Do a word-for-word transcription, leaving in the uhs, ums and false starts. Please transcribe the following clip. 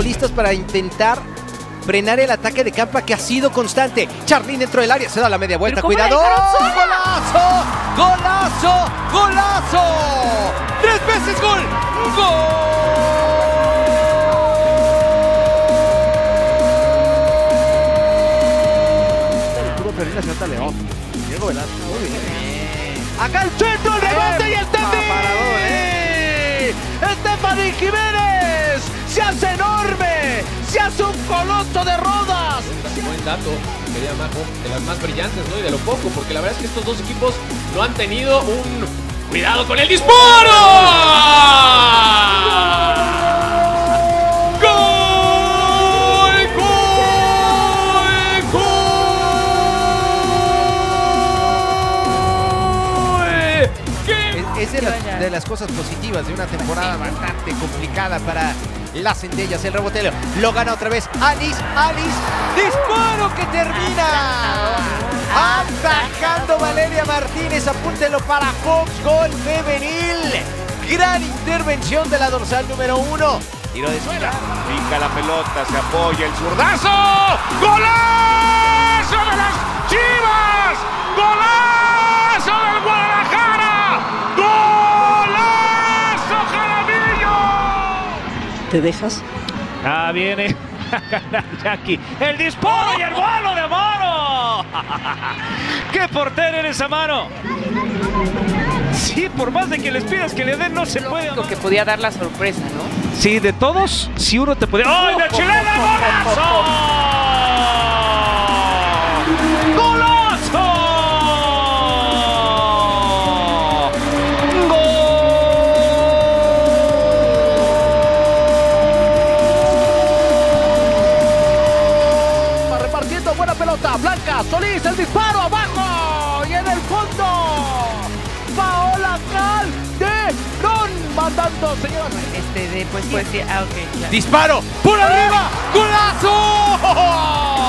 futbolistas para intentar frenar el ataque de Campa, que ha sido constante. Charlín dentro del área, se da la media vuelta, cuidado. ¡Golazo! ¡Golazo! ¡Golazo! ¡Tres veces gol! ¡Gol! León. Diego Velázquez. Muy bien. Acá el centro, el rebote y el Tefi. Stephanie Jiménez se hace enorme, se hace un coloso de Rodas. Buen dato, quería Majo, de las más brillantes, ¿no? Y de lo poco, porque la verdad es que estos dos equipos no han tenido un cuidado con el disparo. Es de las, de las cosas positivas de una temporada bastante complicada para las Centellas. El reboteo lo gana otra vez Alice, Alice, disparo que termina atacando Valeria Martínez. Apúntelo para Fox, gol femenil. Gran intervención de la dorsal número uno. Tiro de suela. Pica la pelota, se apoya el zurdazo. ¡Golazo de las Chivas! ¡Golazo del Guadalajara! ¡Golazo, Jaramillo! ¿Te dejas? Ah, viene Jackie. El disparo y el vuelo de Amaro. ¡Qué portero eres, Amaro! Sí, por más de que les pidas que le den, no se puede. Lo que podía dar la sorpresa, ¿no? Sí, de todos, si uno te podía... ¡Ay, la chilena! ¡Golazo! ¡Golazo! Buena pelota, Blanca Solís, el disparo abajo y en el fondo Paola Calderón mandando, señor. Este de, pues, pues sí, ah, ok, ya. Disparo, por arriba, golazo.